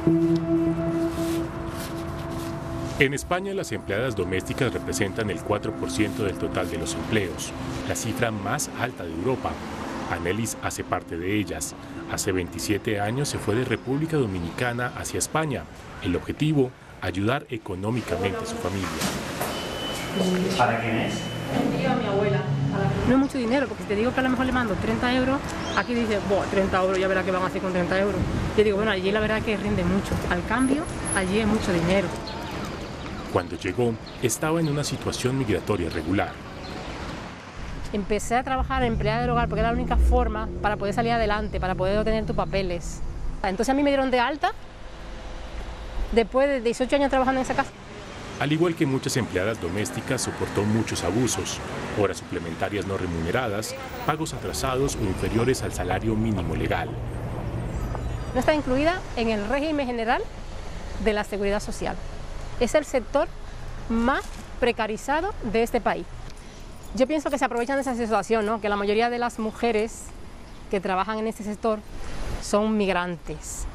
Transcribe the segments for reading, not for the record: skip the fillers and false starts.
En España, las empleadas domésticas representan el 4% del total de los empleos, la cifra más alta de Europa. Anelis hace parte de ellas. Hace 27 años se fue de República Dominicana hacia España. El objetivo, ayudar económicamente a su familia. ¿Para quién es? A mi abuela. No es mucho dinero, porque si te digo que a lo mejor le mando 30 euros, aquí dice, 30 euros, ya verá qué van a hacer con 30 euros. Yo digo, bueno, allí la verdad que rinde mucho. Al cambio, allí es mucho dinero. Cuando llegó, estaba en una situación migratoria regular. Empecé a trabajar en empleada del hogar porque era la única forma para poder salir adelante, para poder obtener tus papeles. Entonces a mí me dieron de alta después de 18 años trabajando en esa casa. Al igual que muchas empleadas domésticas, soportó muchos abusos, horas suplementarias no remuneradas, pagos atrasados o inferiores al salario mínimo legal. No está incluida en el régimen general de la seguridad social. Es el sector más precarizado de este país. Yo pienso que se aprovechan de esa situación, ¿no? Que la mayoría de las mujeres que trabajan en este sector son migrantes.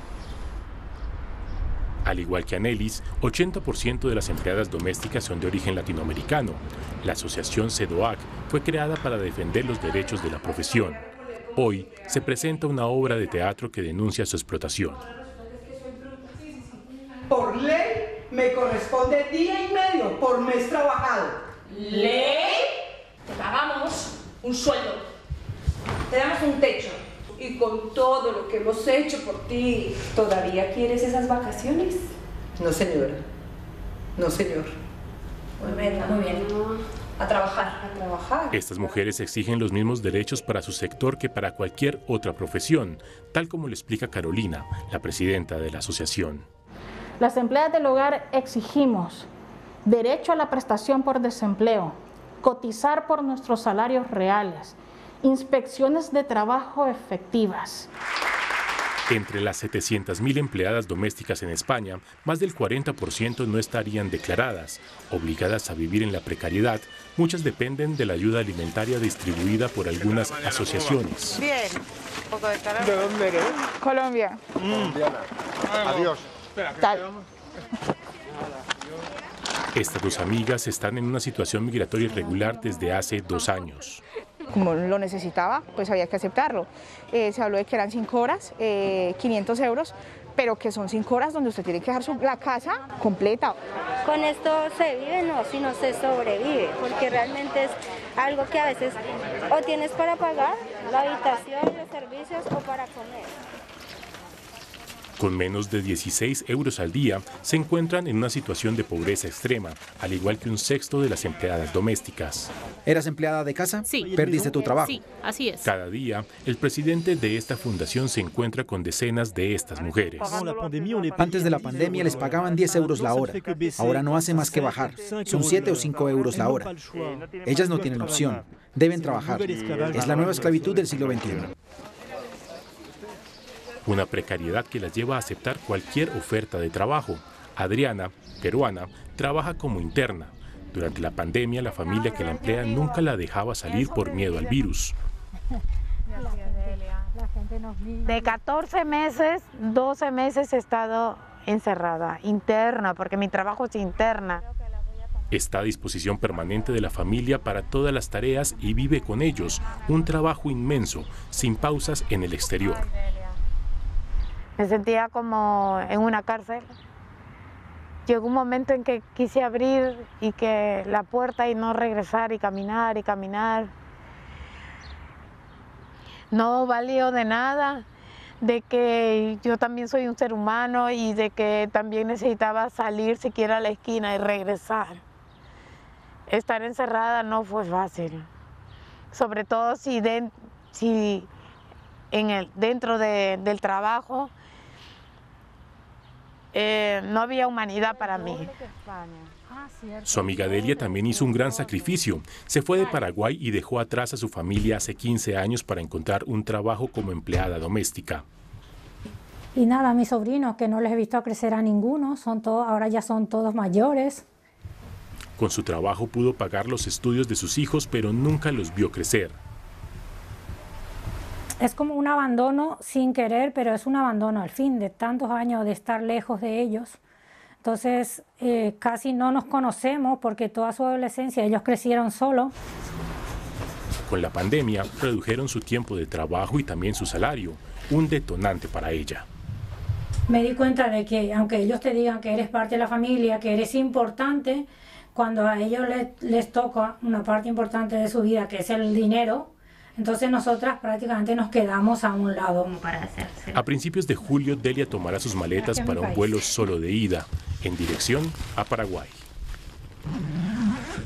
Al igual que Anelis, 80% de las empleadas domésticas son de origen latinoamericano. La asociación CEDOAC fue creada para defender los derechos de la profesión. Hoy se presenta una obra de teatro que denuncia su explotación. Por ley me corresponde día y medio por mes trabajado. ¿Ley? Te pagamos un sueldo, te damos un techo. Y con todo lo que hemos hecho por ti, ¿todavía quieres esas vacaciones? No, señora. No, señor. Pues venga, muy bien. A trabajar. A trabajar. Estas mujeres exigen los mismos derechos para su sector que para cualquier otra profesión, tal como lo explica Carolina, la presidenta de la asociación. Las empleadas del hogar exigimos derecho a la prestación por desempleo, cotizar por nuestros salarios reales, inspecciones de trabajo efectivas. Entre las 700.000 empleadas domésticas en España, más del 40% no estarían declaradas. Obligadas a vivir en la precariedad, muchas dependen de la ayuda alimentaria distribuida por algunas asociaciones. Bien. Un poco de calor. ¿De dónde eres? Colombia. Colombiana. Adiós. Tal. Estas dos amigas están en una situación migratoria irregular desde hace 2 años. Como lo necesitaba, pues había que aceptarlo. Se habló de que eran 5 horas, 500 euros, pero que son 5 horas donde usted tiene que dejar la casa completa. Con esto se vive, no, sino se sobrevive, porque realmente es algo que a veces o tienes para pagar la habitación, los servicios o para comer. Con menos de 16 euros al día, se encuentran en una situación de pobreza extrema, al igual que un sexto de las empleadas domésticas. ¿Eras empleada de casa? Sí. ¿Perdiste tu trabajo? Sí, así es. Cada día, el presidente de esta fundación se encuentra con decenas de estas mujeres. Antes de la pandemia les pagaban 10 euros la hora. Ahora no hace más que bajar. Son 7 o 5 euros la hora. Ellas no tienen opción. Deben trabajar. Es la nueva esclavitud del siglo XXI. Una precariedad que las lleva a aceptar cualquier oferta de trabajo. Adriana, peruana, trabaja como interna. Durante la pandemia, la familia que la emplea nunca la dejaba salir por miedo al virus. De 14 meses, 12 meses he estado encerrada, interna, porque mi trabajo es interna. Está a disposición permanente de la familia para todas las tareas y vive con ellos un trabajo inmenso, sin pausas en el exterior. Me sentía como en una cárcel. Llegó un momento en que quise abrir y que la puerta y no regresar y caminar y caminar. No valió de nada, de que yo también soy un ser humano y de que también necesitaba salir siquiera a la esquina y regresar. Estar encerrada no fue fácil, sobre todo si dentro del trabajo no había humanidad para mí. Su amiga Delia también hizo un gran sacrificio. Se fue de Paraguay y dejó atrás a su familia hace 15 años para encontrar un trabajo como empleada doméstica. Y nada, mis sobrinos, que no les he visto crecer a ninguno, ahora ya son todos mayores. Con su trabajo pudo pagar los estudios de sus hijos, pero nunca los vio crecer. Es como un abandono sin querer, pero es un abandono al fin de tantos años de estar lejos de ellos. Entonces casi no nos conocemos porque toda su adolescencia ellos crecieron solos. Con la pandemia redujeron su tiempo de trabajo y también su salario, un detonante para ella. Me di cuenta de que aunque ellos te digan que eres parte de la familia, que eres importante, cuando a ellos les toca una parte importante de su vida, que es el dinero, entonces nosotras prácticamente nos quedamos a un lado. A principios de julio, Delia tomará sus maletas para un vuelo solo de ida, en dirección a Paraguay.